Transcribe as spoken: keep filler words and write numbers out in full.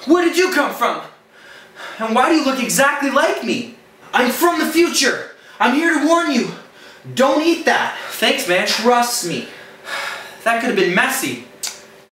Where did you come from? And why do you look exactly like me? I'm from the future. I'm here to warn you. Don't eat that. Thanks, man. Trust me. That could have been messy.